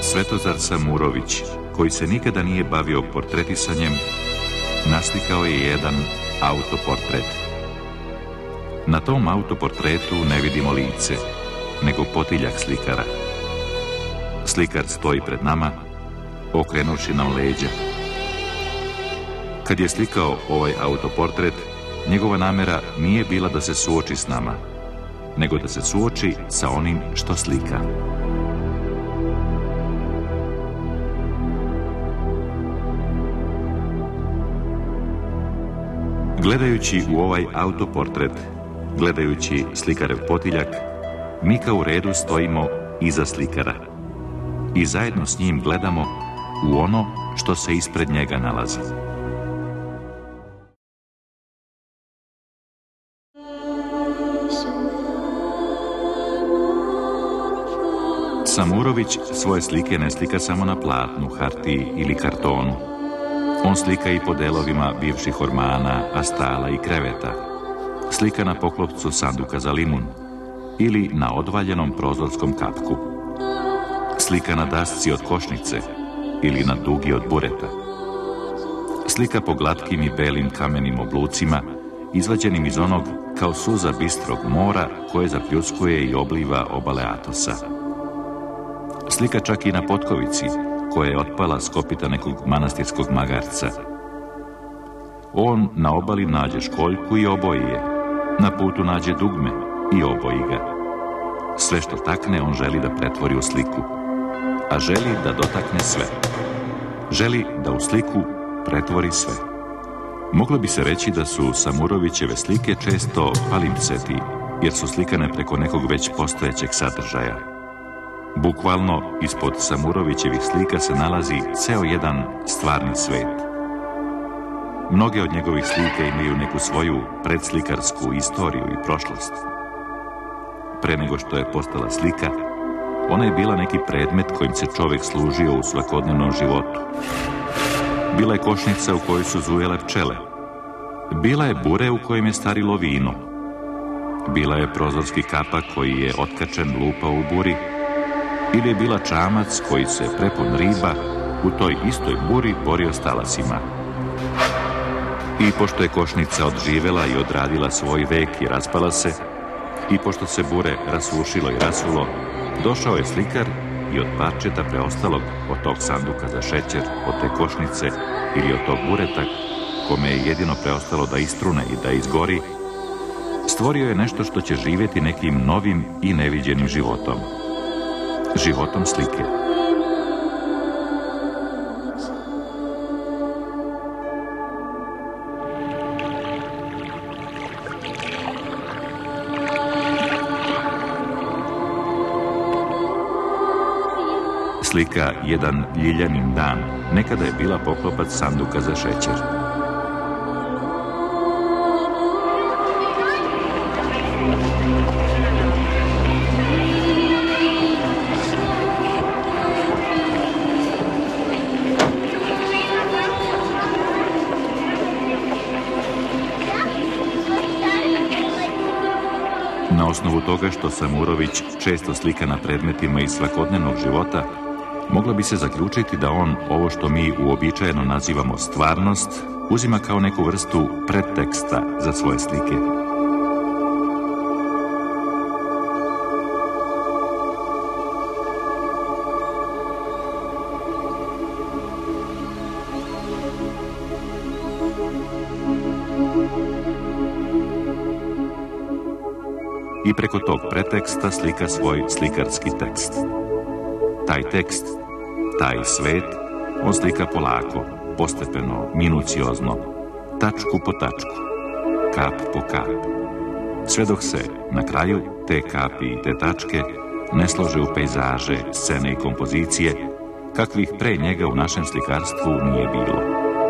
Svetozar Samurović, koji se nikada nije bavio portretisanjem, naslikao je jedan autoportret. Na tom autoportretu ne vidimo lice, nego potiljak slikara. Slikar stoji pred nama, okrenuši nam leđa. Kad je slikao ovaj autoportret, njegova namera nije bila da se suoči s nama, nego da se suoči sa onim što slika. Gledajući u ovaj autoportret, gledajući slikarev potiljak, mi kao u redu stojimo iza slikara i zajedno s njim gledamo u ono što se ispred njega nalazi. Samurović svoje slike ne slika samo na platnu, hartiji ili kartonu. On slika i po delovima bivših ormana, astala i kreveta. Slika na poklopcu sanduka za limun ili na odvaljenom prozorskom kapku. Slika na dasci od košnice ili na dugi od bureta. Slika po glatkim i belim kamenim oblucima, izvađenim iz onog kao suza bistrog mora koje zapljuskuje i obliva obale Atosa. Slika čak i na potkovici, koja je otpala s kopita nekog manastirskog magarca. On na obali nađe školjku i oboji je. Na putu nađe dugme i oboji ga. Sve što takne on želi da pretvori u sliku, a želi da dotakne sve. Želi da u sliku pretvori sve. Moglo bi se reći da su Samurovićeve slike često palimpsesti, jer su slikane preko nekog već postojećeg sadržaja. Bukvalno, ispod Samurovićevih slika se nalazi ceo jedan stvarni svet. Mnoge od njegovih slika imaju neku svoju predslikarsku istoriju i prošlost. Pre nego što je postala slika, ona je bila neki predmet kojim se čovek služio u svakodnevnom životu. Bila je košnica u kojoj su zujele pčele. Bila je bure u kojem je starilo vino. Bila je prozorski kapak koji je otkačen lupao u buri, ili je bila čamac koji se prepun riba u toj istoj buri borio s talasima. I pošto je košnica odživela i odradila svoj vek i raspala se, i pošto se bure rasušilo i rasulo, došao je slikar i od parčeta preostalog od tog sanduka za šećer, od te košnice ili od tog bureta, kome je jedino preostalo da istrune i da izgori, stvorio je nešto što će živjeti nekim novim i neviđenim životom. Životom slike. Slika Jedan ljiljanin dan nekada je bila poklopac sanduka za šećer. Na osnovu toga što Samurović često slika na predmetima iz svakodnevnog života, moglo bi se zaključiti da on ovo što mi uobičajeno nazivamo stvarnost uzima kao neku vrstu predteksta za svoje slike. I preko tog preteksta slika svoj slikarski tekst. Taj tekst, taj svet, on slika polako, postepeno, minuciozno, tačku po tačku, kap po kap. Sve dok se, na kraju, te kapi i te tačke ne slože u pejzaže, scene i kompozicije, kakvih pre njega u našem slikarstvu nije bilo.